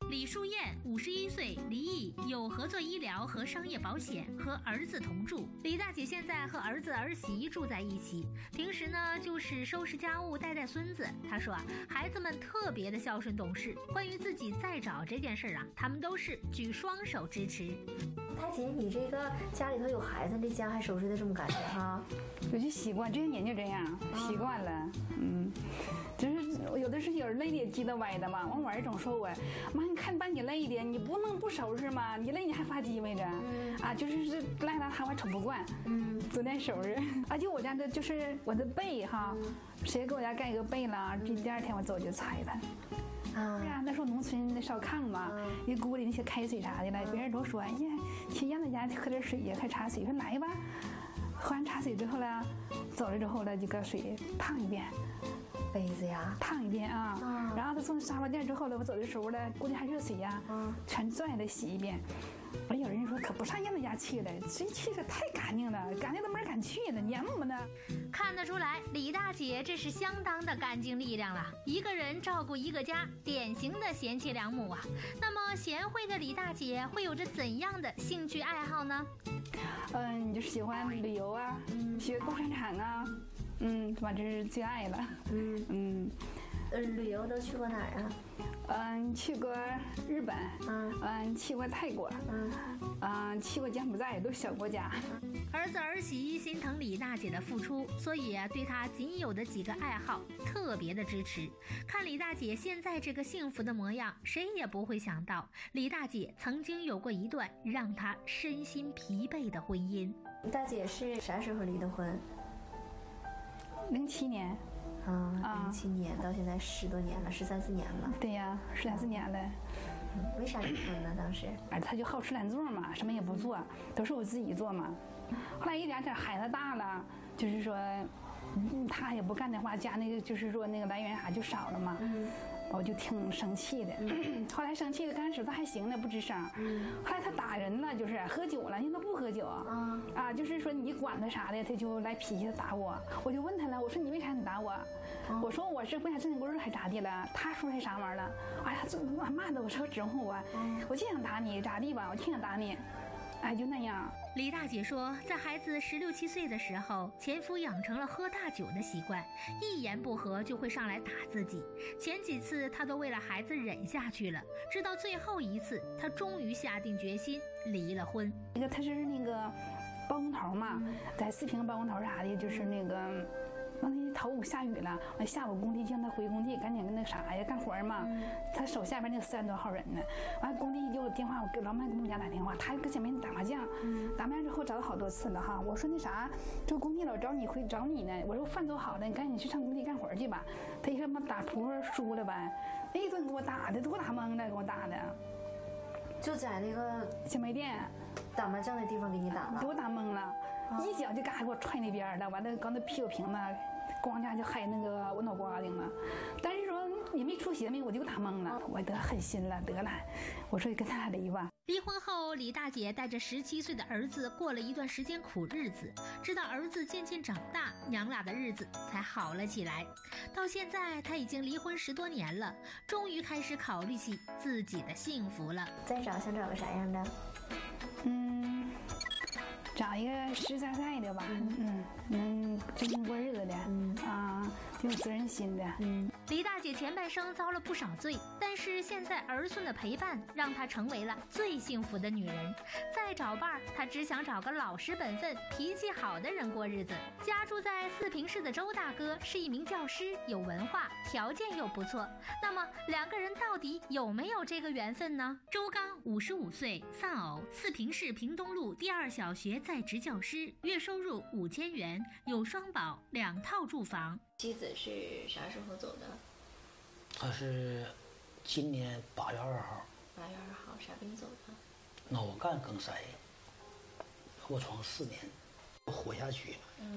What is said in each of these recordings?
李淑燕51岁，离异，有合作医疗和商业保险，和儿子同住。李大姐现在和儿子儿媳住在一起，平时呢就是收拾家务带孙子。她说孩子们特别的孝顺懂事，关于自己再找这件事他们都是举双手支持。 大姐，你这个家里头有孩子，这家还收拾的这么干净哈？ 我就习惯，这些年就这样，习惯了。就是有的是有人累的也急得歪的嘛。我儿总说我，妈，你看把你累的，你不能不收拾吗？你累你还发鸡歪着，就是赖到他我瞅不惯，总得收拾。就我家的就是我的被哈，谁给我家盖个被了，第二天我走就拆它。那时候农村那烧炕嘛，一锅里那些开水啥的了，别人都说，哎呀，去燕子家喝点水呀，快茶水，说来吧。喝完茶水之后呢，走了之后呢，就搁水烫一遍。 杯子呀， 烫一遍然后他从沙发垫之后呢，我走的时候呢，估计还热水呀，全拽了洗一遍。有人说可不上燕子家去了，这去的太干净了，干净都没人敢去了，黏么呢。 看得出来，李大姐这是相当的干净力量了，一个人照顾一个家，典型的贤妻良母啊。那么贤惠的李大姐会有着怎样的兴趣爱好呢？ 你就喜欢旅游啊，学逛商场啊。反正是最爱了。 旅游都去过哪儿啊？ 去过日本，去过泰国，去过柬埔寨，都是小国家。 儿子儿媳心疼李大姐的付出，所以对她仅有的几个爱好特别的支持。看李大姐现在这个幸福的模样，谁也不会想到李大姐曾经有过一段让她身心疲惫的婚姻。 大姐是啥时候离的婚 ？07年。 07年到现在10多年了，13、14年了。 对呀，13、14年了。 为啥离婚呢？当时他就好吃懒做嘛，什么也不做，都是我自己做嘛。后来一点点孩子大了，就是说，他也不干的话，家那个就是说那个来源啥就少了嘛。我就挺生气的。后来生气的，刚开始他还行呢，不吱声。后来他打人了，就是喝酒了，现在不喝酒。就是说你管他啥的，他就来脾气打我。我就问他了，我说你为啥你打我？我说我是为啥正经过日还咋地了？他说是啥玩意儿了？哎呀，这骂的我说指挥我就想打你，咋地吧？我就想打你。就那样。 李大姐说，在孩子16、17岁的时候，前夫养成了喝大酒的习惯，一言不合就会上来打自己。前几次她都为了孩子忍下去了，直到最后一次，她终于下定决心离了婚。 他是那个包工头嘛，在四平包工头啥的，就是那个。那头午下雨了，完下午工地就让他回工地，赶紧跟那啥呀干活嘛。他手下边那30多号人呢，完工地就有电话，我给老板给我们家打电话，他搁前面打麻将，打麻将之后找了好多次了哈。我说那啥，这工地老找你呢。我说饭做好了，你赶紧去上工地干活去吧。他一说妈打扑克输了呗，那一顿给我打的，都给我打懵了，给我打的。 就在那个小卖店打麻将的地方给你打了， 给我打懵了，一脚就嘎给我踹那边了，完了刚那啤酒瓶子咣家就害那个我脑瓜顶了，但是说也没出血没，我就打懵了，我得狠心了，得了，我说跟他俩离吧。 离婚后，李大姐带着17岁的儿子过了一段时间苦日子，直到儿子渐渐长大，娘俩的日子才好了起来。到现在，她已经离婚10多年了，终于开始考虑起自己的幸福了。 再找想找个啥样的？ 找一个实实在在的吧，真正过日子的，挺有责任心的。 李大姐前半生遭了不少罪，但是现在儿孙的陪伴让她成为了最幸福的女人。再找伴儿，她只想找个老实本分、脾气好的人过日子。家住在四平市的周大哥是一名教师，有文化，条件又不错。那么两个人到底有没有这个缘分呢？周刚55岁，丧偶，四平市平东路第2小学在职教师，月收入5000元，有双保，2套住房。 妻子是啥时候走的？ 他是今年8月2号。 8月2号，啥病走的？ 脑干梗塞，卧床4年，活下去了。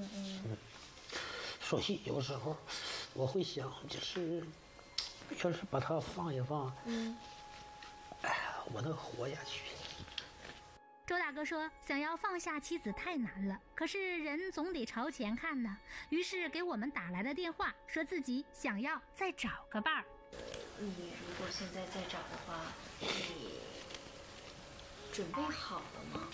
所以有时候我会想，就是要是把他放一放，我能活下去。 周大哥说，想要放下妻子太难了，可是人总得朝前看呢。于是给我们打来了电话，说自己想要再找个伴儿。 你如果现在再找的话，你准备好了吗？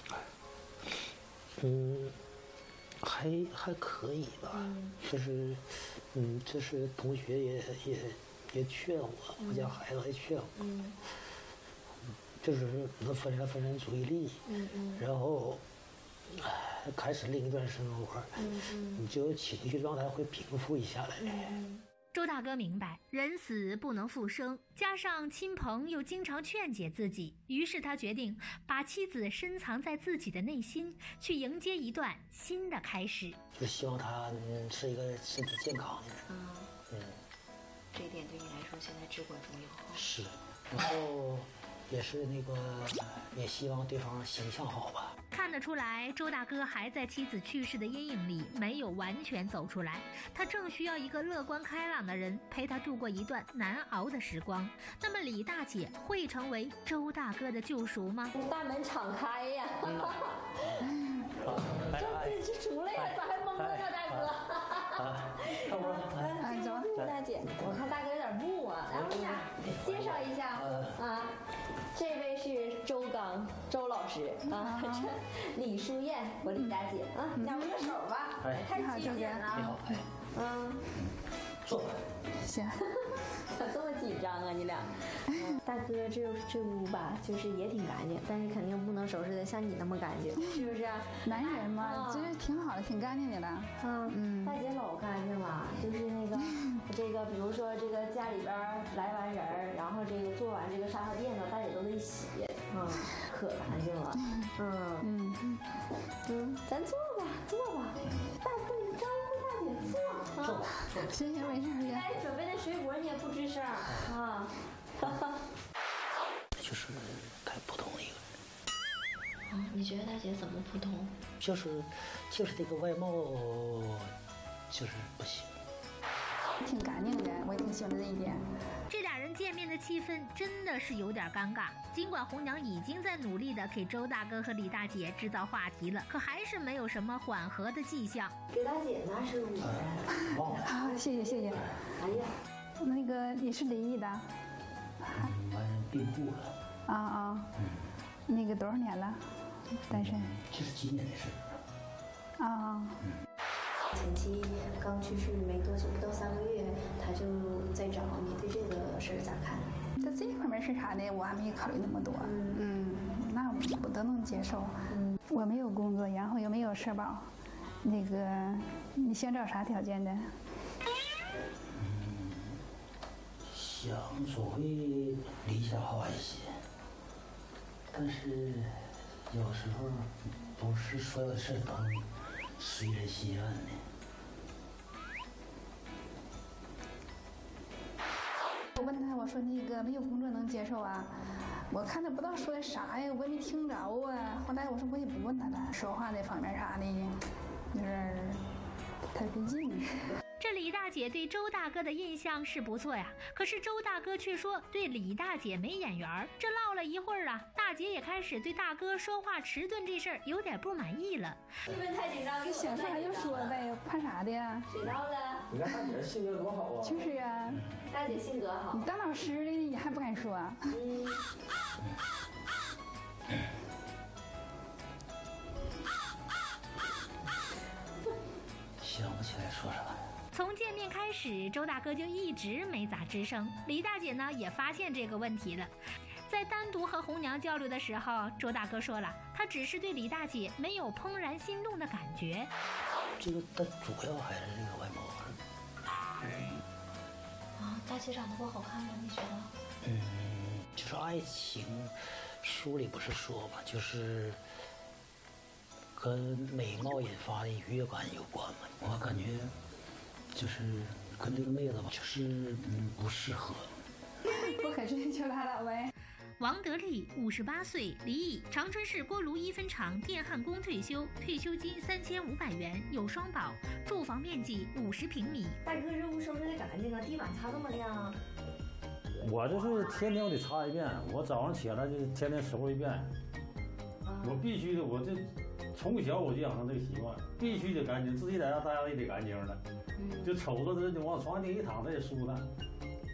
还可以吧，就是就是同学也劝我，我家孩子还劝我，就是能分散注意力，然后开始另一段生活，你就情绪状态会平复一下来。 周大哥明白人死不能复生，加上亲朋又经常劝解自己，于是他决定把妻子深藏在自己的内心，去迎接一段新的开始。 就希望他是一个身体健康的人。 这一点对你来说现在至关重要。 是，然后也是那个，也希望对方形象好吧。 看得出来，周大哥还在妻子去世的阴影里没有完全走出来，他正需要一个乐观开朗的人陪他度过一段难熬的时光。那么李大姐会成为周大哥的救赎吗？ 大门敞开呀！这出来呀，咋还懵了呢，大哥？走，大姐，我看大哥有点木啊，来，我俩介绍一下啊。这位是周刚，周老师啊，这李淑燕，我李大姐啊，俩握个手吧，太亲近了。 你好，坐吧。 行。 咋这么紧张啊，你俩？大哥，这屋吧，就是也挺干净，但是肯定不能收拾的像你那么干净，是不是？ 男人嘛，就是挺好的，挺干净的了。 大姐老干净了，就是那个这个，比如说这个家里边来完人儿，然后这个做完这个沙发垫子，大姐都得洗，可干净了。咱坐吧，大哥，你招呼大姐坐。 坐吧。 行，没事。 来准备的水果你也不吱声啊。 就是太普通的一个人。 你觉得大姐怎么普通？ 就是这个外貌，就是不行。 挺干净的，我也挺喜欢这一点。 这俩人见面的气氛真的是有点尴尬。尽管红娘已经在努力的给周大哥和李大姐制造话题了，可还是没有什么缓和的迹象。 给大姐那是我。 好，谢谢。 哎呀， 那个你是离异的？ 完病故了。 那个多少年了？单身？ 这是今年的事。 前妻刚去世没多久，不到3个月，他就在找你，对这个事儿咋看？ 在这方面是啥呢？我还没考虑那么多。那我都能接受。我没有工作，然后又没有社保，那个你想找啥条件的？ 想总会理想化一些，但是有时候不是所有的事都能随人心愿的。 我问他，我说那个没有工作能接受啊？我看他不知道说的啥呀，我也没听着啊。后来我说我也不问他了，说话那方面啥的，有点太费劲。 这李大姐对周大哥的印象是不错呀，可是周大哥却说对李大姐没眼缘。这唠了一会儿啊，大姐也开始对大哥说话迟钝这事儿有点不满意了。 你们太紧张了， 想说啥就说呗，怕啥的呀？ 谁闹的？ 你看大姐性格多好啊！ 就是啊， 大姐性格好。 你当老师的你还不敢说？ 想不起来说啥。 从见面开始，周大哥就一直没咋吱声。李大姐呢也发现这个问题了，在单独和红娘交流的时候，周大哥说了，他只是对李大姐没有怦然心动的感觉。 这个但主要还是这个外貌。 大姐长得不好看吗？你觉得？ 就是爱情书里不是说嘛，就是跟美貌引发的愉悦感有关嘛。我感觉就是跟这个妹子吧，就是不适合。 不合适就拉倒呗。 王德利58岁，离异，长春市锅炉一分厂电焊工退休，退休金3500元，有双保，住房面积50平米。 大哥，这屋收拾的干净啊，地板擦这么亮。 我这是天天我得擦一遍，我早上起来就天天收拾一遍。我必须的，我这从小我就养成这个习惯，必须得干净，自己在家待着也得干净的。就瞅着这就往床上一躺，他也舒坦。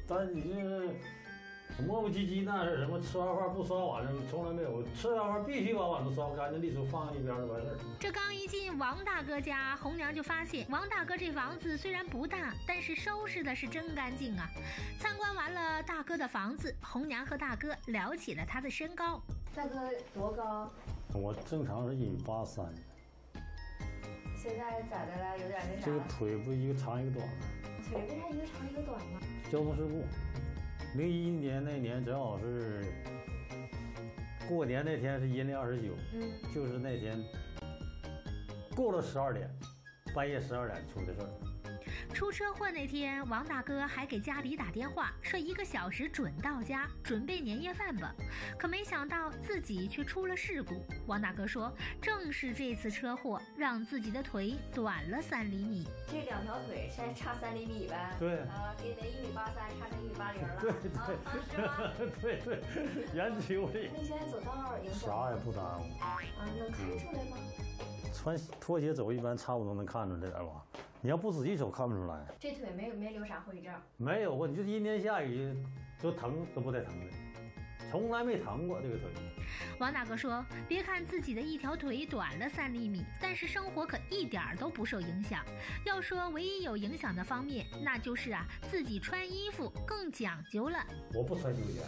但你就是磨磨唧唧那是什么？吃完饭不刷碗，从来没有。吃完饭必须把碗都刷干净利索，放一边就完事儿。 这刚一进王大哥家，红娘就发现王大哥这房子虽然不大，但是收拾的是真干净啊。参观完了大哥的房子，红娘和大哥聊起了他的身高。 大哥多高？ 我正常是1.83米。 现在咋的了？有点那啥。 这个腿不一个长一个短吗？ 腿为啥一个长一个短呢？ 交通事故。01年那年正好是过年那天是阴历29，就是那天过了12点，半夜12点出的事儿。 出车祸那天，王大哥还给家里打电话，说1个小时准到家，准备年夜饭吧。可没想到自己却出了事故。王大哥说，正是这次车祸让自己的腿短了3厘米。 这2条腿才差3厘米呗？ 对。 啊，给你1.83米差成1.80米了。 对是吗？ 对，研究的。 那现在走道影响啥也不耽误。 啊，能看出来吗？ 穿拖鞋走一般差不多能看出这点吧。你要不仔细走看不出来。 这腿没留啥后遗症？ 没有过，你就阴天下雨就疼都不带疼的，从来没疼过这个腿。 王大哥说，别看自己的一条腿短了3厘米，但是生活可一点都不受影响。要说唯一有影响的方面，那就是自己穿衣服更讲究了。 我不穿休闲。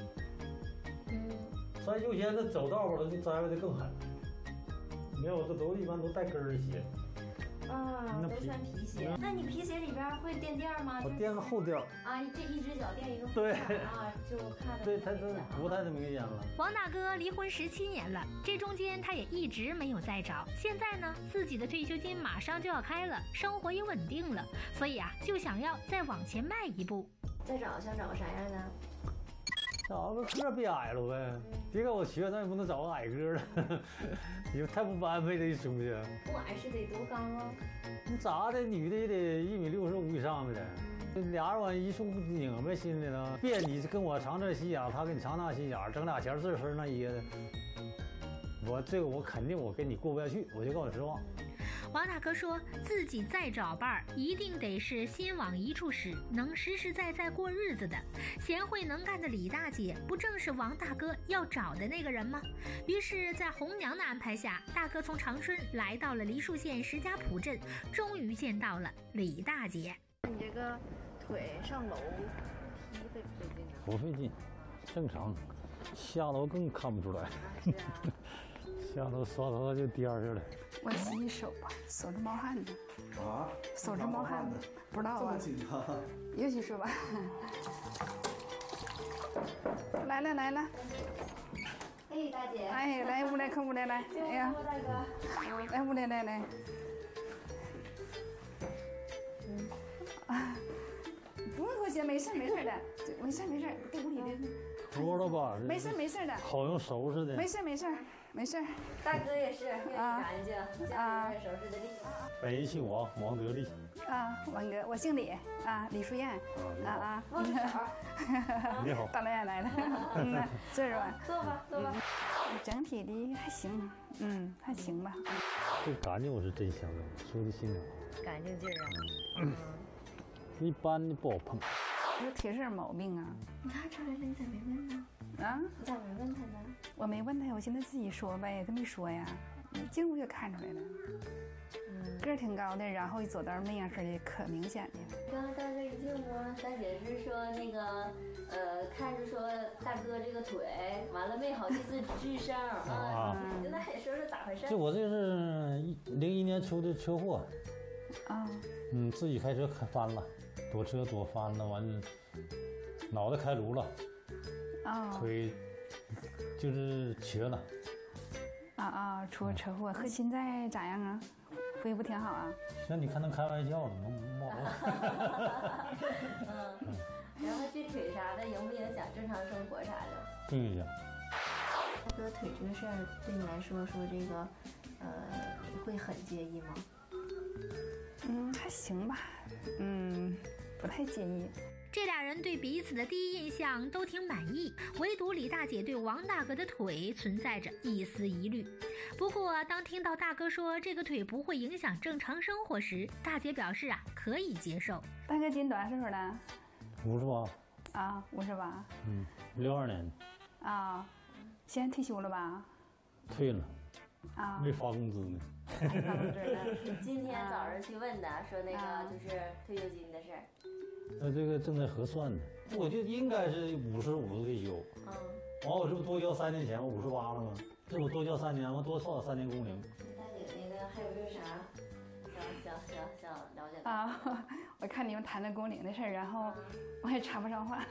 穿休闲那走道吧，就栽的更狠。没有，这一般都带跟儿的鞋。 啊，都穿皮鞋。那你皮鞋里边会垫垫吗？ 我垫个后垫。 啊，这一只脚垫一个后垫。 对啊，就看对，它不太明显了。 王大哥离婚17年了，这中间他也一直没有再找。现在呢，自己的退休金马上就要开了，生活也稳定了，所以就想要再往前迈一步。 再找想找个啥样的？ 找个个别矮了呗，别跟我学，咱也不能找个矮个的，你们太不般配这一出去。 不矮是得多高啊？ 你咋的？女的也得1.65米以上的，俩人往一处拧呗，心里头。别你跟我长这心眼，他跟你长那心眼，整俩钱这分那掖的。我肯定我跟你过不下去，我就告诉你实话。 王大哥说自己再找伴儿，一定得是心往一处使，能实实在在过日子的。贤惠能干的李大姐，不正是王大哥要找的那个人吗？于是，在红娘的安排下，大哥从长春来到了梨树县石家堡镇，终于见到了李大姐。 你这个腿上楼梯费不费劲呢？ 不费劲，正常。下楼更看不出来。 是啊。 下楼刷头就颠儿去了。 我洗洗手吧，手直冒汗呢。 啊？ 手直冒汗呢？不知道啊。 这么紧张？ 又去说吧。来了。 哎，大姐。 哎，来屋来，客屋来来。哎呀。 大哥。 来屋来。啊，不用脱鞋，没事的，没事，在屋里的。 说了吧， 没事的。 好用收拾的。 没事。 大哥也是愿意干净，家里收拾的利。 本人姓王，王德利。 啊，王哥，我姓李啊，李淑燕。 握手。 你好。 大老远来了。坐着吧。 坐吧。 整体的还行，还行吧。 这干净我是真相中，说的心里话。 干净劲儿啊。 一般的不好碰。 有铁事毛病啊。 你看出来了，你咋没问呢？ 啊？ 你咋没问他呢？ 我没问他，我寻思自己说呗，他没说呀。进屋就看出来了。个儿挺高的，然后一走道那样式的，可明显的了。 刚刚大哥一进屋，大姐是说那个，看着说大哥这个腿，完了没好意思吱声啊。你那也说说咋回事？ 就我这是01年出的车祸。 啊。 自己开车翻了，躲车躲翻了，完了脑袋开颅了。腿就是瘸了。 出车祸，现在咋样啊？恢复挺好啊。 像你看能开玩笑了，能冒。 然后这腿啥的影不影响正常生活啥的？ 不影响。 大哥腿这个事儿对你来说这个，会很介意吗？ 还行吧，不太介意。 这俩人对彼此的第一印象都挺满意，唯独李大姐对王大哥的腿存在着一丝疑虑。不过当听到大哥说这个腿不会影响正常生活时，大姐表示可以接受。 大哥今年多大岁数了 ？58。 啊，58。 62年啊，现在退休了吧？ 退了， 啊， 没发工资呢。 还发工资呢。 今天早上去问的，说那个就是退休金的事儿。 这个正在核算呢，我觉得应该是55退休。完我这不多交3年钱，我58了吗？这我多交3年，我多少3年工龄？ 大姐，那个还有这啥？想了解啊，我看你们谈的工龄的事儿，然后我也插不上话。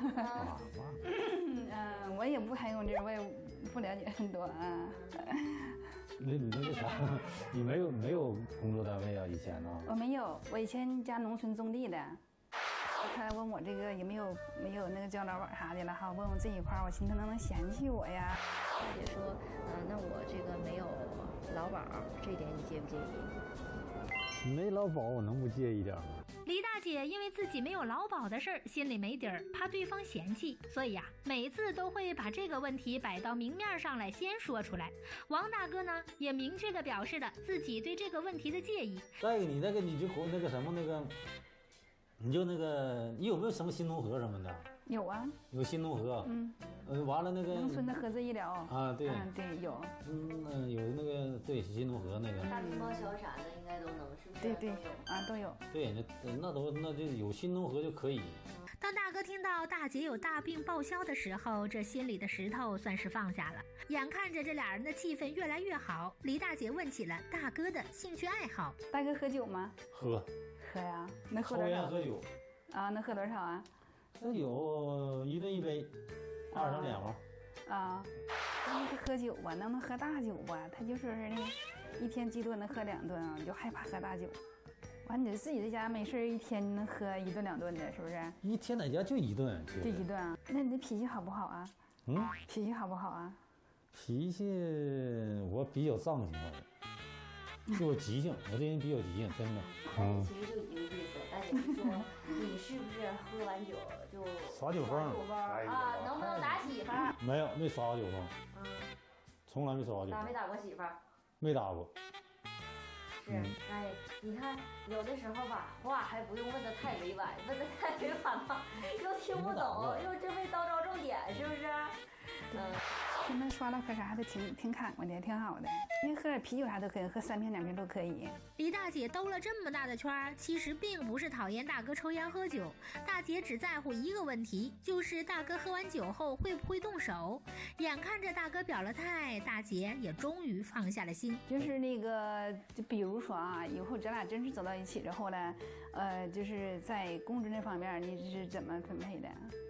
我也不谈工资，我也不了解很多啊。 你那个啥，你没有工作单位啊？以前呢？ 我没有，我以前家农村种地的。他问我这个有没有那个交劳保啥的了哈，问我这一块我寻思能嫌弃我呀。 大姐说，那我这个没有劳保，这一点你介不介意？ 没劳保，我能不介意点吗？ 李大姐因为自己没有劳保的事儿，心里没底儿，怕对方嫌弃，所以每次都会把这个问题摆到明面上来先说出来。王大哥呢，也明确地表示了自己对这个问题的介意。 再一个，你就那个什么那个，你就那个，你有没有什么新农合什么的？ 有啊， 有新农合。完了那个农村的合资医疗啊，对， 对有。 有那个对新农合那个。 大病报销啥的应该都能，是不是？ 对都有。 对，那就有新农合就可以。 当大哥听到大姐有大病报销的时候，这心里的石头算是放下了。眼看着这俩人的气氛越来越好，李大姐问起了大哥的兴趣爱好。 大哥喝酒吗？ 喝呀，能喝抽多少？ 烟喝酒。 啊，能喝多少啊？ 那有1顿1杯，2升2碗。 啊，那是喝酒吧？能不能喝大酒吧？他就说是那个一天最多能喝2顿啊，就害怕喝大酒。完，你自己在家没事一天能喝1顿2顿的，是不是？ 一天在家就1顿。 就1顿啊？那你的脾气好不好啊？脾气好不好啊？ 脾气我比较丧性的，就急性，我这人比较急性，真的。 其实就一个意思，大姐是说你是不是喝完酒就撒酒疯啊？能不能打媳妇儿？ 没有，没撒过酒疯。从来没撒过酒。 没打过媳妇儿？ 没打过。 是，哎，你看有的时候吧，话还不用问得太委婉，问得太委婉了又听不懂，又真没叨着重点，是不是？ 跟他刷唠嗑啥还都挺侃过的，挺好的。因为喝点啤酒啥都可以，喝3瓶2瓶都可以。 李大姐兜了这么大的圈儿，其实并不是讨厌大哥抽烟喝酒，大姐只在乎一个问题，就是大哥喝完酒后会不会动手。眼看着大哥表了态，大姐也终于放下了心。 就是那个，就比如说啊，以后咱俩真是走到一起之后呢，就是在工资那方面你是怎么分配的？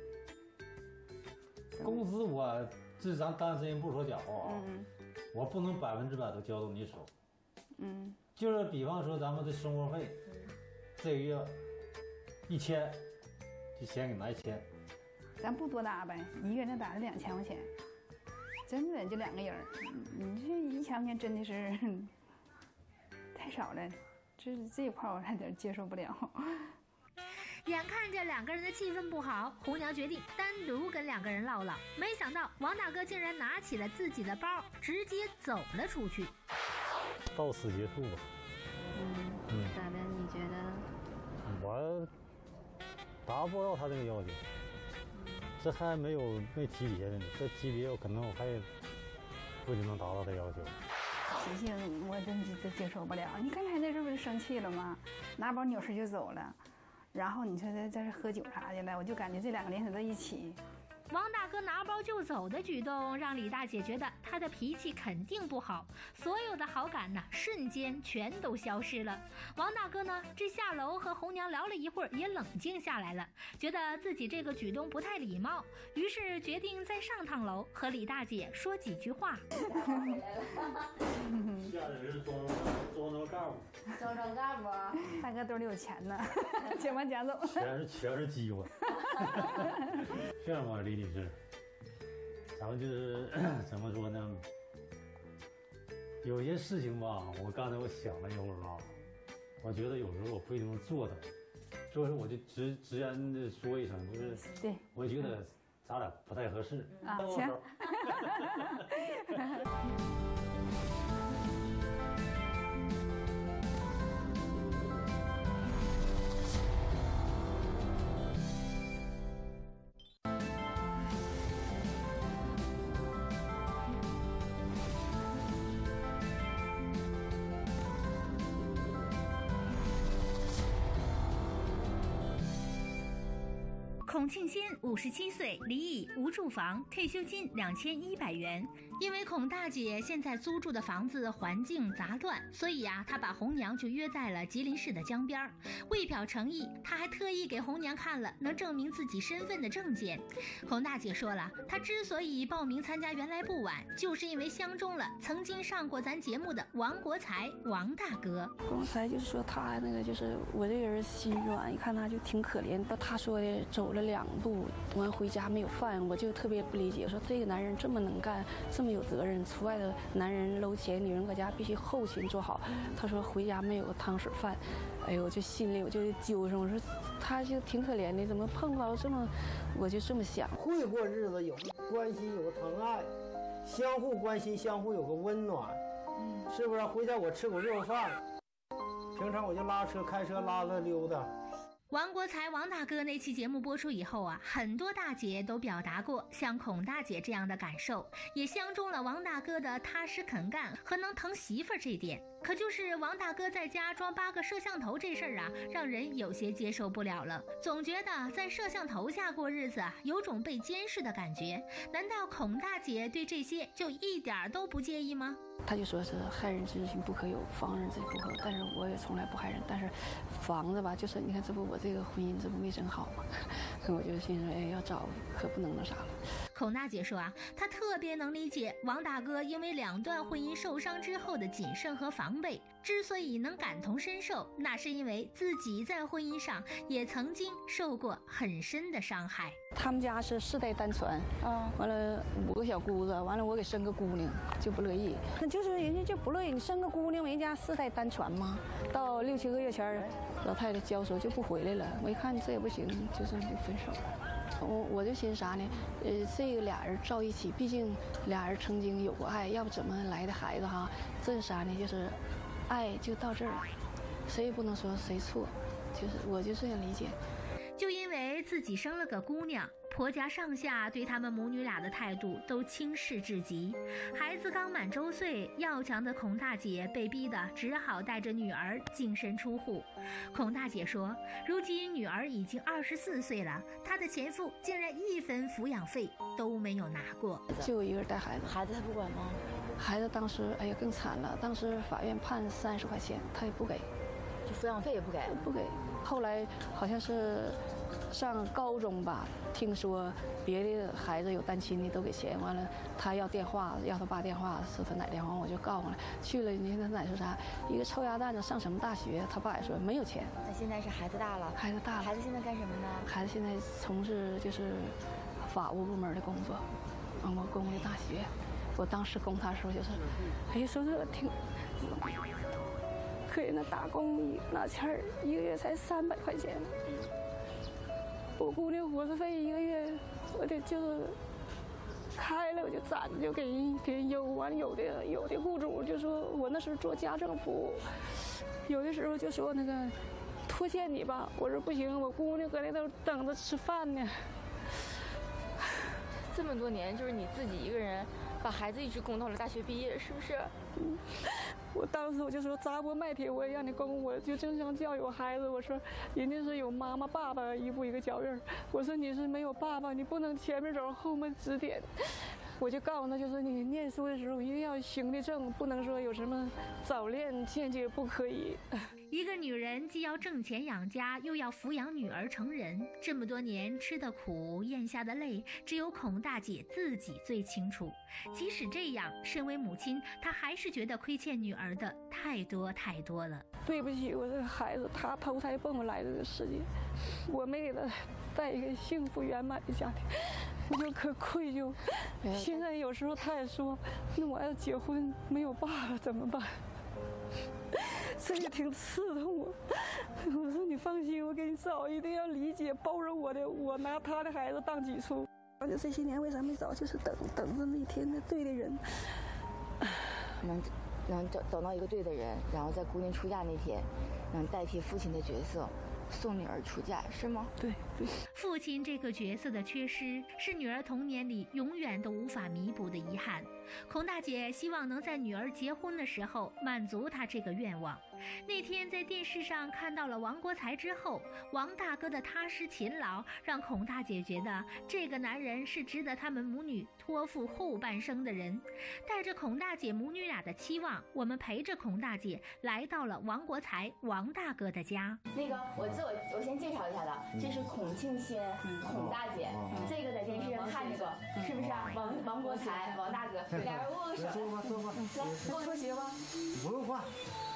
工资这咱单身不说假话啊，我不能100%都交到你手。就是比方说咱们的生活费，这个月1000，就先给拿1000。 咱不多打呗，一月能打了2000块钱，真的就2个人，你这1000块钱真的是太少了，这一块我还有点接受不了。 眼看着2个人的气氛不好，红娘决定单独跟2个人唠唠。没想到王大哥竟然拿起了自己的包，直接走了出去。 到此结束吧。 咋的？你觉得？ 我达不到他这个要求，这还没提别的呢，这提别我可能我还不一定能达到他要求。 脾气我真是接受不了。你刚才那时候不就生气了吗？拿包扭身就走了。然后你说在这喝酒啥的了，我就感觉这2个联合在一起。 王大哥拿包就走的举动，让李大姐觉得他的脾气肯定不好，所有的好感呢，瞬间全都消失了。王大哥呢，这下楼和红娘聊了一会儿，也冷静下来了，觉得自己这个举动不太礼貌，于是决定再上趟楼和李大姐说几句话。 家里人装干部， 装干部， 大哥兜里有钱呢，钱往家走。 全是机会。这样吧，李女士，咱们就是怎么说呢？有些事情吧，我刚才想了一会儿啊，我觉得有时候我不一定能做到，所以说我就直言的说一声，就是对， 我觉得咱俩不太合适。 行。 孔庆先57岁，离异，无住房，退休金2100元。因为孔大姐现在租住的房子环境杂乱，所以她把红娘就约在了吉林市的江边。为表诚意，她还特意给红娘看了能证明自己身份的证件。孔大姐说了，她之所以报名参加原来不晚，就是因为相中了曾经上过咱节目的王国才王大哥。 刚才就是说他那个就是我这个人心软，一看他就挺可怜。他说的走了2步，完回家没有饭，我就特别不理解，说这个男人这么能干，这么有责任，出外的男人搂钱，女人搁家必须后勤做好。他说回家没有汤水饭，哎呦，我就心里我就揪上，我说他就挺可怜的，怎么碰到这么，我就这么想。 会过日子，有个关心，有个疼爱，相互关心，相互有个温暖，是不是？回家我吃口热饭，平常我就拉车开车拉他溜达。 王国才王大哥那期节目播出以后很多大姐都表达过像孔大姐这样的感受，也相中了王大哥的踏实肯干和能疼媳妇儿这点。可就是王大哥在家装8个摄像头这事儿让人有些接受不了了，总觉得在摄像头下过日子有种被监视的感觉。难道孔大姐对这些就一点都不介意吗？ 他就说是害人之心不可有，防人之不可。但是我也从来不害人，但是防着吧，就是你看这不我这个婚姻这不没整好吗？我就心说，哎，要找可不能那啥了。 孔大姐说她特别能理解王大哥因为2段婚姻受伤之后的谨慎和防备，之所以能感同身受，那是因为自己在婚姻上也曾经受过很深的伤害。 他们家是4代单传，完了5个小姑子，完了我给生个姑娘就不乐意，那就是人家就不乐意，你生个姑娘，人家4代单传嘛。到6、7个月前，老太太交手就不回来了，我一看这也不行，就这么就分手了。我就寻思啥呢？这个俩人照一起，毕竟俩人曾经有过爱，要不怎么来的孩子哈？这是啥呢？就是爱就到这儿了，谁也不能说谁错，就是我就这样理解。 就因为自己生了个姑娘，婆家上下对他们母女俩的态度都轻视至极。孩子刚满周岁，要强的孔大姐被逼得只好带着女儿净身出户。孔大姐说，如今女儿已经24岁了，她的前夫竟然1分抚养费都没有拿过。 就我一个人带孩子， 孩子他不管吗？ 孩子当时哎呀更惨了，当时法院判30块钱，他也不给， 就抚养费也不给， 不给。后来好像是上高中吧，听说别的孩子有单亲的都给钱，完了他要电话，要他爸电话，是他奶电话，我就告诉他去了。你看他奶说啥？一个臭鸭蛋子上什么大学？他爸也说没有钱。 那现在是孩子大了， 孩子大了， 孩子现在干什么呢？ 孩子现在从事就是法务部门的工作，我公立大学。我当时供他的时候就是，哎呀，说这挺。可以那打工拿钱儿，1个月才300块钱。我姑娘伙食费1个月，我得就是开了我就攒着就给人邮。完有的雇主就说我那时候做家政服务，有的时候就说那个拖欠你吧，我说不行，我姑娘搁那头等着吃饭呢。 这么多年，就是你自己一个人把孩子一直供到了大学毕业，是不是？ 我当时我就说砸锅卖铁我也让你供，我就正想教育我孩子，我说人家是有妈妈爸爸一步一个脚印，我说你是没有爸爸，你不能前面走后面指点。我就告诉他，就是你念书的时候一定要行得正，不能说有什么早恋间接不可以。 一个女人既要挣钱养家，又要抚养女儿成人，这么多年吃的苦咽下的泪，只有孔大姐自己最清楚。即使这样，身为母亲，她还是觉得亏欠女儿的太多太多了。 对不起，我这个孩子，他投胎蹦来这个世界，我没给他带一个幸福圆满的家庭，我就可愧疚。现在有时候他也说，那我要结婚没有爸爸怎么办？这也挺刺痛我。我说你放心，我给你找，一定要理解包容我的，我拿他的孩子当己出。而且这些年为啥没找，就是等着那天的对的人， 能等到一个对的人，然后在姑娘出嫁那天，能代替父亲的角色，送女儿出嫁，是吗？ 对。 父亲这个角色的缺失，是女儿童年里永远都无法弥补的遗憾。孔大姐希望能在女儿结婚的时候满足她这个愿望。那天在电视上看到了王国才之后，王大哥的踏实勤劳，让孔大姐觉得这个男人是值得他们母女托付后半生的人。带着孔大姐母女俩的期望，我们陪着孔大姐来到了王国才王大哥的家。 那个我先介绍一下子，这是孔庆新，孔大姐，这个在电视上看这个是不是啊？王国才王大哥，俩人握个手。 坐吧坐吧， 来，给我脱鞋吧。 不用换。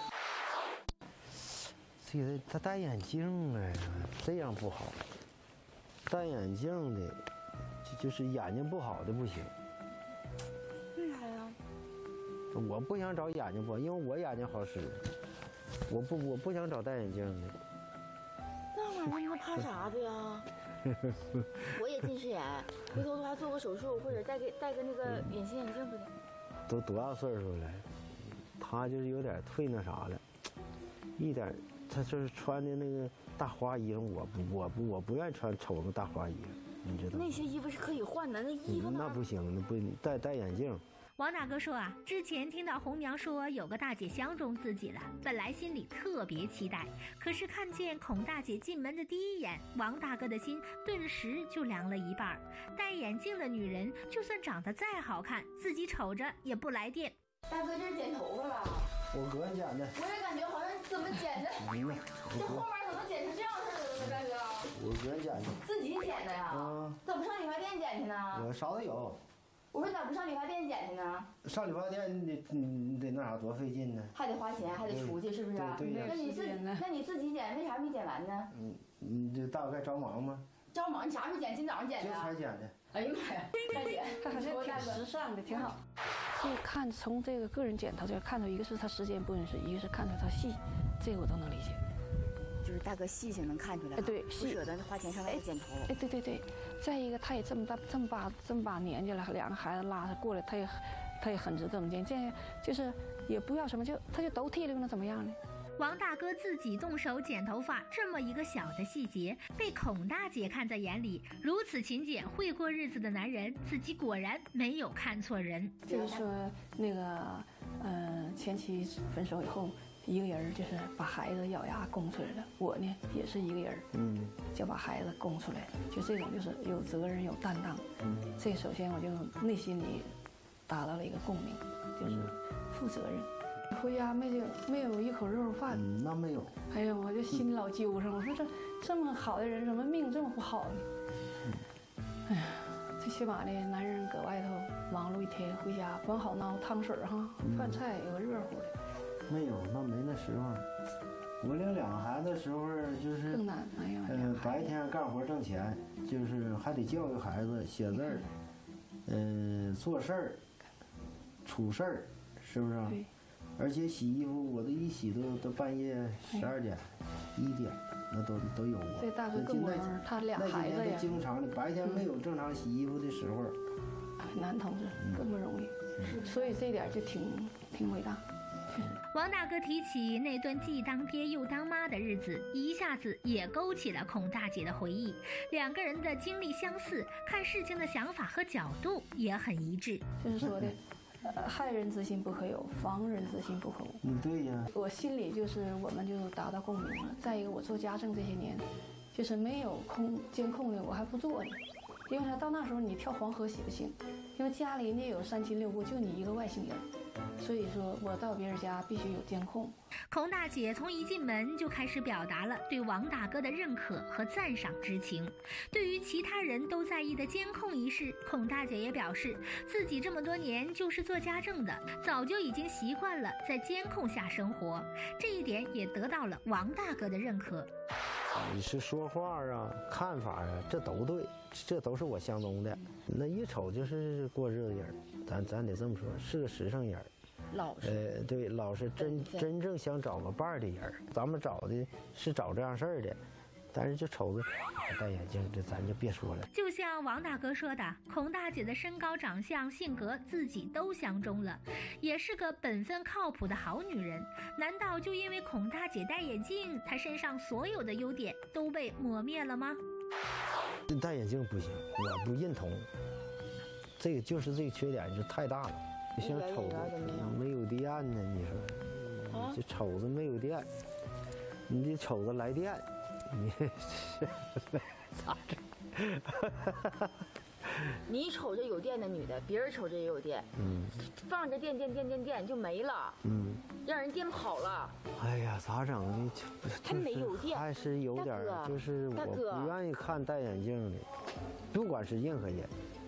这个他戴眼镜哎，这样不好。戴眼镜的，就是眼睛不好的不行。 为啥呀？ 我不想找眼睛不好，因为我眼睛好使。我不想找戴眼镜的。 那玩意儿怕啥的呀？我也近视眼，回头还做个手术，或者戴个那个隐形眼镜不得？ 都多大岁数了？他就是有点退那啥了，一点。他就是穿的那个大花衣服，我不愿意穿丑的大花衣服，你知道吗？ 那些衣服是可以换的，那衣服呢？ 那不行，那不戴眼镜。 王大哥说啊，之前听到红娘说有个大姐相中自己了，本来心里特别期待，可是看见孔大姐进门的第一眼，王大哥的心顿时就凉了一半。戴眼镜的女人，就算长得再好看，自己瞅着也不来电。 大哥，这是剪头发吧？ 我哥剪的。 我也感觉好像怎么剪的，这后面怎么剪成这样式的呢？大哥， 我哥剪的。 自己剪的呀？咋不上理发店剪去呢？ 我啥都有。 我说咋不上理发店剪去呢？ 上理发店你得那啥多费劲呢？ 还得花钱，还得出去，是不是？ 对呀。 那你自己剪，为啥没剪完呢？ 你这大概着忙吗？ 着忙，你啥时候剪？今早上剪的。 这才剪的。 哎呀妈呀，大姐， 他好像挺时尚的，挺好。 就看从这个个人剪头就看出，一个是他时间不允许，一个是看出他细，这个我都能理解。 就是大哥细性能看出来。 对， 不舍得花钱上外头剪头。 哎，对。再一个，他也这么把年纪了，两个孩子拉他过来，他也很值这么剪，这就是也不要什么，他就都剃了，那怎么样呢？ 王大哥自己动手剪头发，这么一个小的细节被孔大姐看在眼里。如此勤俭会过日子的男人，自己果然没有看错人。 就是说那个前妻分手以后，一个人就是把孩子咬牙供出来了。我呢也是一个人，就把孩子供出来了。就这种就是有责任有担当。这首先我就内心里达到了一个共鸣，就是负责任。回家没有一口肉饭， 那没有。 哎呀，我就心里老揪上。我说这么好的人，怎么命这么不好呢？哎呀，最起码的男人搁外头忙碌一天，回家管好闹汤水哈，饭菜有个热乎的。 没有，那没那时候。我领两个孩子的时候就是更难。哎呀， 白天干活挣钱，就是还得教育孩子写字儿，做事儿，处事儿，是不是啊？ 对。 而且洗衣服，我这一洗都半夜12点、1点，那都有我。 这大哥更忙，他俩孩子呀。 那经常的，白天没有正常洗衣服的时候。 男同志更不容易，所以这点就挺伟大。 王大哥提起那段既当爹又当妈的日子，一下子也勾起了孔大姐的回忆。两个人的经历相似，看事情的想法和角度也很一致。 就是说的。害人之心不可有，防人之心不可无。 对呀。 我心里就是我们就达到共鸣了。再一个，我做家政这些年，就是没有监控的，我还不做呢。因为啥？到那时候你跳黄河洗不清，因为家里人家有3亲6故，就你一个外姓人，所以说我到别人家必须有监控。 孔大姐从一进门就开始表达了对王大哥的认可和赞赏之情。对于其他人都在意的监控一事，孔大姐也表示自己这么多年就是做家政的，早就已经习惯了在监控下生活，这一点也得到了王大哥的认可。 你是说话啊，看法啊，这都对，这都是我相中的。那一瞅就是过日子人，咱得这么说，是个实诚人。 老实。 对，老实，真正想找个伴儿的人。咱们找的是找这样事儿的，但是就瞅着戴眼镜，这咱就别说了。 就像王大哥说的，孔大姐的身高、长相、性格自己都相中了，也是个本分靠谱的好女人。难道就因为孔大姐戴眼镜，她身上所有的优点都被磨灭了吗？ 戴眼镜不行，我不认同。这个就是这个缺点就太大了，就像瞅着没有电呢，你说，就瞅着没有电，你得瞅着来电，你咋整？ 你瞅着有电的女的，别人瞅着也有电，放着电就没了，让人电跑了。 哎呀，咋整的？ 还没有电， 还是有点就是我不愿意看戴眼镜的，不管是任何人，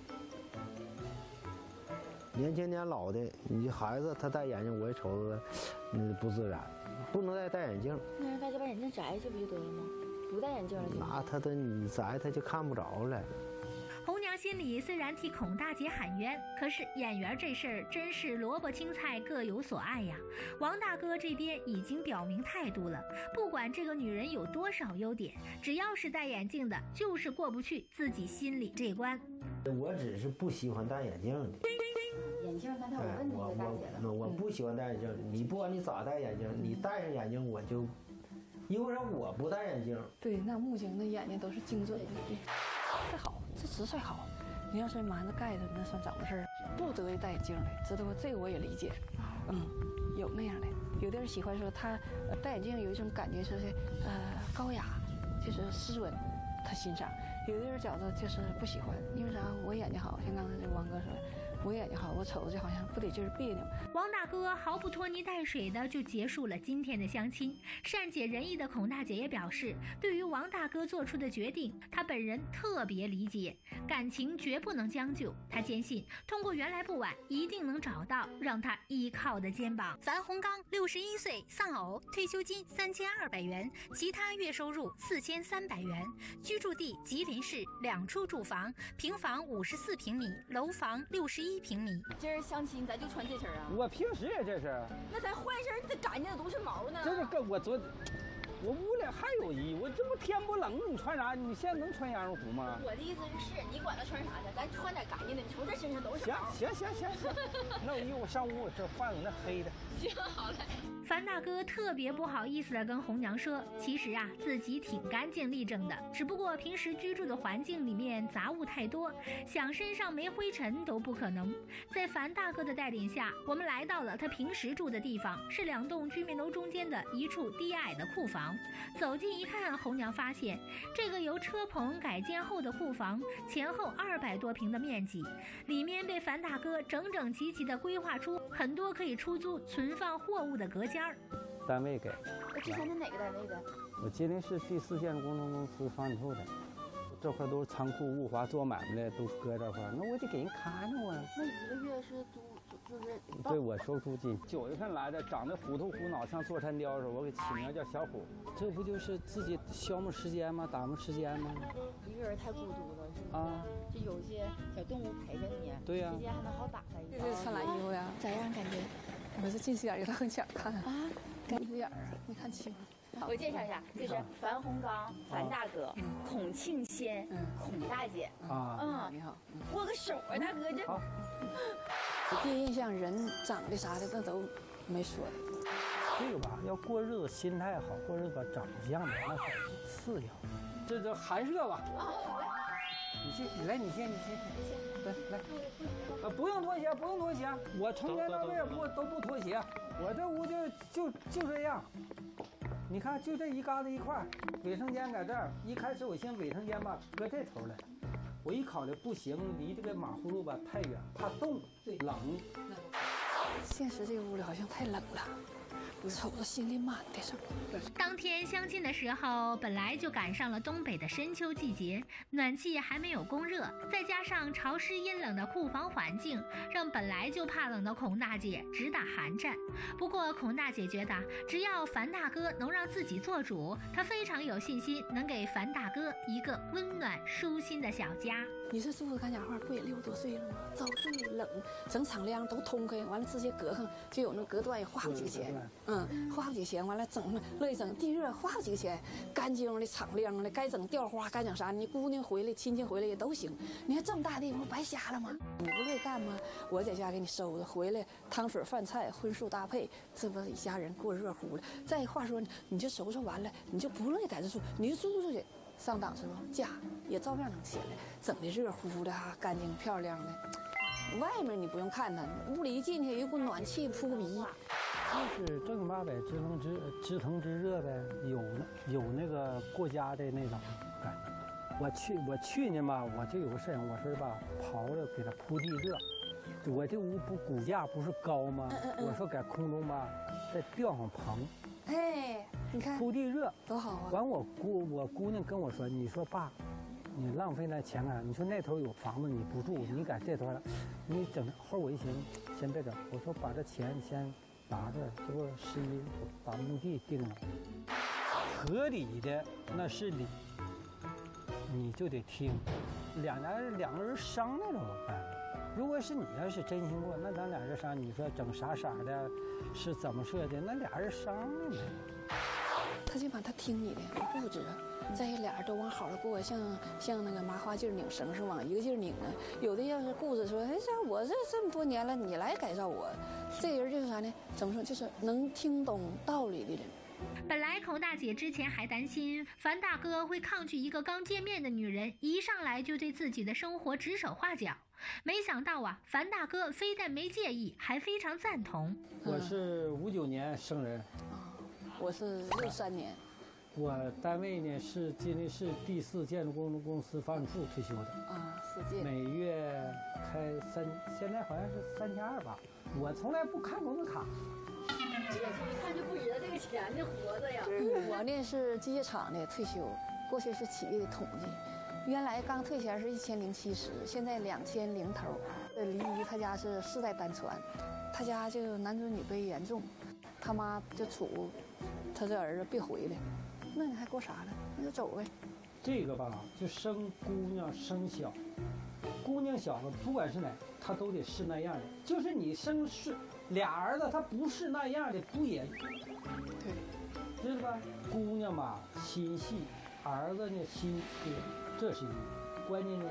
年轻年老的，你孩子他戴眼镜，我也瞅着不自然，不能戴眼镜。 那让大家把眼镜摘去不就得了吗？不戴眼镜了就。 那你摘他就看不着了。 红娘心里虽然替孔大姐喊冤，可是眼缘这事儿真是萝卜青菜各有所爱呀。王大哥这边已经表明态度了，不管这个女人有多少优点，只要是戴眼镜的，就是过不去自己心里这关。 我只是不喜欢戴眼镜的。 眼镜刚才我问那个大姐了， 我不喜欢戴眼镜。你不管你咋戴眼镜，你戴上眼镜我就，因为啥我不戴眼镜？ 对，那目镜那眼睛都是精准的，太好。这直率好，你要是瞒着盖着，那算怎么事儿？不得意戴眼镜的，知道吧？这个我也理解，有那样的。有的人喜欢说他戴眼镜有一种感觉，就是高雅，就是斯文，他欣赏。有的人觉得就是不喜欢，因为啥？我眼睛好，像刚才这王哥说的，我眼睛好，我瞅着就好像不得劲儿别扭。 王大哥毫不拖泥带水的就结束了今天的相亲。善解人意的孔大姐也表示，对于王大哥做出的决定，她本人特别理解，感情绝不能将就。她坚信，通过原来不晚，一定能找到让她依靠的肩膀。樊洪刚61岁，丧偶，退休金3200元，其他月收入4300元，居住地吉林市，2处住房，平房54平米，楼房61平米。 今儿相亲咱就穿这身啊？ 我平时也这身。 那咱换身，这赶紧的都是毛呢。 这是跟我我屋里还有衣，我这不天不冷，你穿啥？你现在能穿羊肉服吗？ 我的意思是，你管他穿啥去，咱穿点干净的。你瞅这身上都是毛。 行，那我上屋这换个那黑的。 行，好嘞。 樊大哥特别不好意思地跟红娘说，其实啊，自己挺干净利正的，只不过平时居住的环境里面杂物太多，想身上没灰尘都不可能。在樊大哥的带领下，我们来到了他平时住的地方，是2栋居民楼中间的一处低矮的库房。走近一看，红娘发现这个由车棚改建后的库房，前后200多平的面积，里面被樊大哥整整齐齐地规划出很多可以出租存放货物的隔间。 单位给。 之前是哪个单位的？ 我吉林市第4建筑工程公司房产处的。这块都是仓库、物华做买卖的都搁这块，那我得给人看着啊。 那一个月是就是对我收租金。9月份来的，长得虎头虎脑，像座山雕似的，我给起名叫小虎。这不就是自己消磨时间吗？打磨时间吗？ 一个人太孤独了，是吗？ 啊， 就有一些小动物陪着你， 对呀， 时间还能好打发一点。 这穿蓝衣服呀？ 咋样感觉？ 我是近视眼，有他很小看啊，近视眼啊，没看清。 我介绍一下，这是樊洪刚、樊大哥、孔庆先、孔大姐。 你好， 握个手啊，大哥这。 第一印象，人长得啥的那都没说。 这个吧，要过日子心态好，过日子吧长相吧那是次要。这寒舍吧。你先，你先。来，不用脱鞋，不用脱鞋。我从前到这都不脱鞋，我这屋就这样。你看，就这一疙瘩一块，卫生间在这儿。一开始我寻卫生间吧，搁这头来，我一考虑不行，离这个马葫芦吧太远，怕冻冷。 现实这个屋里好像太冷了，我瞅着心里满的上。 当天相亲的时候，本来就赶上了东北的深秋季节，暖气还没有供热，再加上潮湿阴冷的库房环境，让本来就怕冷的孔大姐直打寒战。不过孔大姐觉得，只要樊大哥能让自己做主，她非常有信心能给樊大哥一个温暖舒心的小家。 你是住的干家伙，不也60多岁了吗？遭罪冷，整敞亮都通开，完了直接隔上就有那隔断，也花不几个钱。花不几个钱，完了整乐意整地热，花不几个钱，干净的敞亮的，该整吊花该整啥，你姑娘回来亲戚回来也都行。你看这么大地方白瞎了吗？你不乐意干吗？我在家给你收拾，回来汤水饭菜荤素搭配，这不一家人过热乎了。再话说，你就收拾完了，你就不乐意在这住，你就租出去。 上档次家也照样能起来，整的热乎乎的哈，干净漂亮的。外面你不用看它，屋里一进去有一股暖气扑鼻。 就是正儿八百知疼知热呗，有那个过家的那种感觉。我去年吧，我就有个事情，我说吧，刨了给它铺地热。我这屋不骨架不是高吗？我说在空中吧，再吊上棚。 哎，你看铺地热多好啊！ 完我姑娘跟我说，你说爸，你浪费那钱啊！你说那头有房子你不住，你在这头了，你整后我一寻，先别整。我说把这钱先拿着，这不11把墓地定了，合理的那是理，你就得听。两个人商量着我办。如果是你要是真心过，那咱俩人商量，你说整啥色的，是怎么设的，那俩人商量呗。 他起码他听你的，不固执。再一俩人都往好了过，像那个麻花劲拧绳是往一个劲拧的。有的要是固执说，哎，我这么多年了，你来改造我，这人就是啥呢？怎么说？就是能听懂道理的人。 本来孔大姐之前还担心樊大哥会抗拒一个刚见面的女人一上来就对自己的生活指手画脚，没想到啊，樊大哥非但没介意，还非常赞同。 我是59年生人， 我是63年。 我单位呢是吉林市第4建筑工程公司发展处退休的 4届， 每月开现在好像是3200吧。我从来不看工资卡。 这也是一看就不值得这个钱的活着呀。 我呢是机械厂的退休，过去是企业的统计，原来刚退前是1070，现在2000头。离姨他家是4代单传，他家就男尊女卑严重，他妈就嘱他这儿子别回来，那你还过啥了？那就走呗。 这个吧，就生姑娘生小，姑娘小了不管是哪，他都得是那样的。就是你生是俩儿子，他不是那样的，不也对， 知道吧？姑娘嘛心细，儿子呢心粗，这是一个关键呢。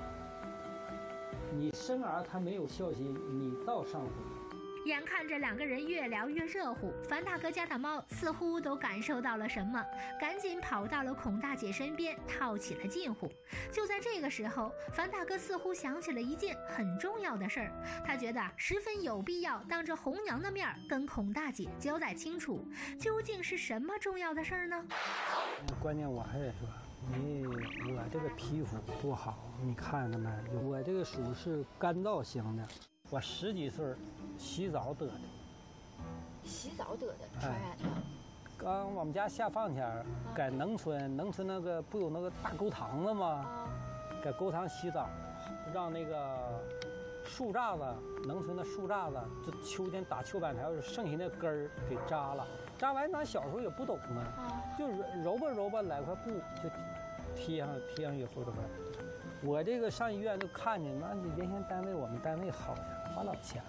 你生儿他没有孝心，你倒上火。 眼看着两个人越聊越热乎，樊大哥家的猫似乎都感受到了什么，赶紧跑到了孔大姐身边，套起了近乎。就在这个时候，樊大哥似乎想起了一件很重要的事儿，他觉得十分有必要当着红娘的面跟孔大姐交代清楚，究竟是什么重要的事儿呢？ 关键我还得说，我这个皮肤不好，你看着没？我这个属是干燥型的，我10几岁洗澡得的。 洗澡得的传染的。 刚我们家下放前，在农村那个不有那个大沟塘子吗？在沟塘洗澡，让那个树杈子，农村的树杈子，就秋天打秋板条，剩下那根儿给扎了。扎完咱小时候也不懂啊，就揉吧来块布就贴上以后的吧。我这个上医院就看见，那原先我们单位好像花老钱了。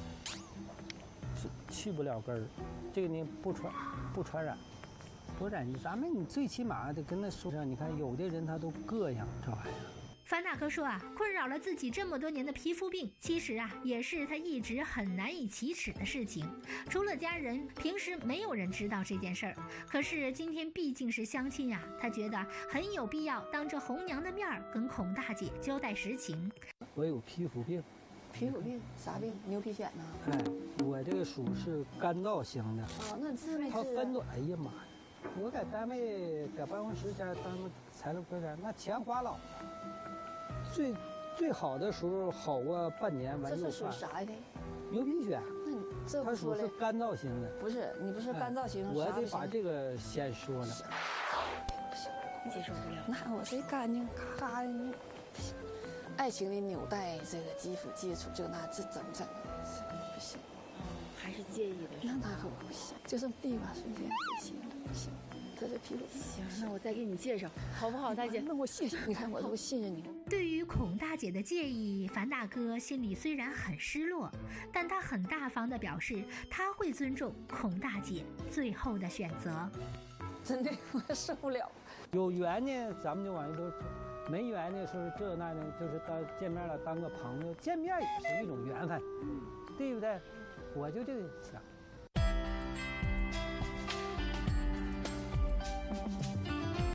去不了根儿，这个呢不传染，不染疫。咱们你最起码得跟他说上，你看有的人他都膈应这玩意儿。 樊大哥说啊，困扰了自己这么多年的皮肤病，其实啊也是他一直很难以启齿的事情。除了家人，平时没有人知道这件事儿。可是今天毕竟是相亲啊，他觉得很有必要当着红娘的面跟孔大姐交代实情。 我有皮肤病。 皮肤病啥病？牛皮癣呐？ 哎，我这个属是干燥型的。 哦，那治没治？ 它分短，哎呀妈呀！我在单位在办公室家当材料科员，那钱花了。最好的时候好过半年，完这是属啥的？ 牛皮癣。 那你这它属是干燥型的。 不是，你不是干燥型， 我得把这个先说了。 不行，接受不了。那我这干净咔咔的。爱情的纽带，这个肌肤接触，这怎么整？不行， 还是介意的。 那不行，就这么地吧，瞬间不行，不行，这皮肤行。那我再给你介绍，好不好，大姐？ 那我谢谢，你看我都信任你。 对于孔大姐的介意，樊大哥心里虽然很失落，但他很大方地表示，他会尊重孔大姐最后的选择。 真的，我受不了。 有缘呢，咱们就往一头走。没缘的时候，这那的，就是见面了，当个朋友，见面也是一种缘分，对不对？我就这个想。